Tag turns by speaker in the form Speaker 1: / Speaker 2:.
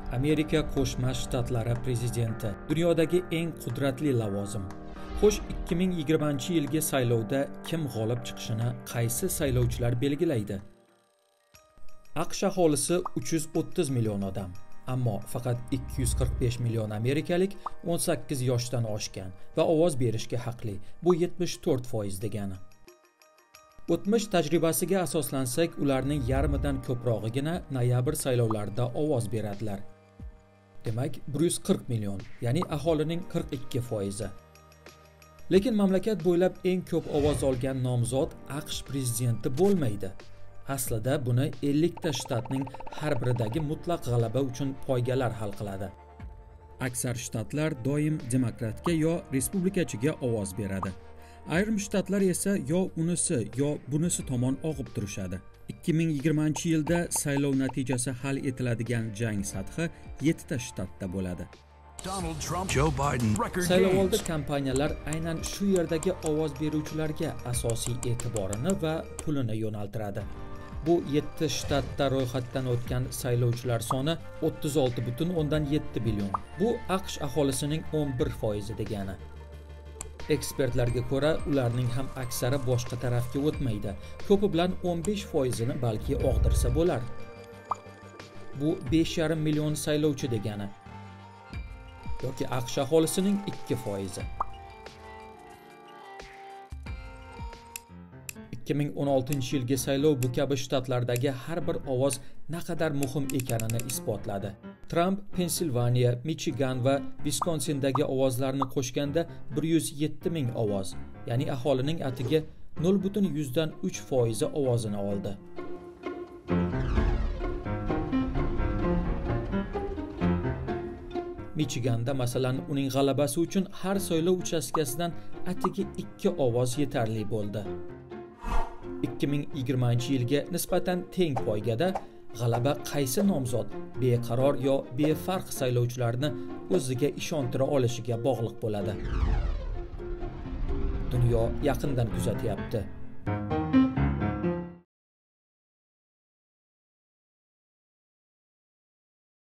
Speaker 1: Amerika Qo'shma Shtatlari prezidenti, dunyodagi eng qudratli lavozim. Xo'sh, 2020-yilgi saylovda kim g'olib chiqishini qaysi saylovchilar belgilaydi? AQSh aholisi 330 million odam, ammo faqat 245 million amerikalik 18 yoshdan oshgan va ovoz berishga haqli. Bu 74% degani. O'tmish tajribasiga asoslansak, ularning yarmidan ko'prog'igina noyabr saylovlarida ovoz beradilar. Demak, 140 million, ya'ni aholining 42%. Lekin mamlakat bo'ylab eng ko'p ovoz olgan nomzod AQSh prezidenti bo'lmaydi. Aslida buni 50 ta shtatning har biridagi mutlaq g'alaba uchun poygalar hal qiladi. Aksar shtatlar doim demokratga yo respublikachiga ovoz beradi. Ayrim shtatlar esa yo unisi yo bunisi tomon og'ib turishadi. 2020-yilda saylov natijasi hal etiladigan jang sathi 7 ta shtatda bo'ladi. Saylovoldi kompaniyalar aynan shu yerdagi ovoz beruvchilarga asosiy e'tiborini va pulini yo'naltiradi. Bu 7 shtatda ro'yxatdan o'tgan saylovchilar soni 36,7 million. Bu AQSh aholisining 11% degani. Ekspertlarga ko'ra, ularning ham aksari boshqa tarafga o'tmaydi. Ko'pi bilan 15%ni balki og'dirsa bo'lar. Bu 5,5 million saylovchi degani. Yoki AQSh aholisining 2%. 2016-yilgi saylov bu kabi shtatlardagi har bir ovoz naqadar muhim ekanini isbotladi. Trump Pensilvaniya, Michigan va Viskonsindagi ovozlarni qo'shganda 107 ming ovoz, ya'ni aholining atigi 0,3% ovozini oldi. Michiganda masalan uning g'alabasi uchun har saylov uchastkasidan atigi 2 ovoz yetarli bo'ldi. 2020-yilga nisbatan teng poygada g'alaba qaysi nomzod beqaror yo befarq saylovchilarni o'ziga ishontira olishiga bog'liq bo'ladi. Dunyo yaqindan kuzatyapti.